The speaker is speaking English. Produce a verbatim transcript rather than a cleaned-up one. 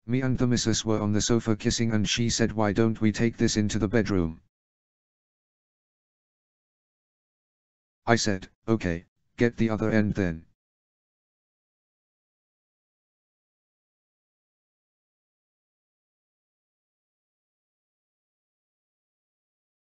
Me and the missus were on the sofa kissing and she said, why don't we take this into the bedroom? I said, okay, get the other end then.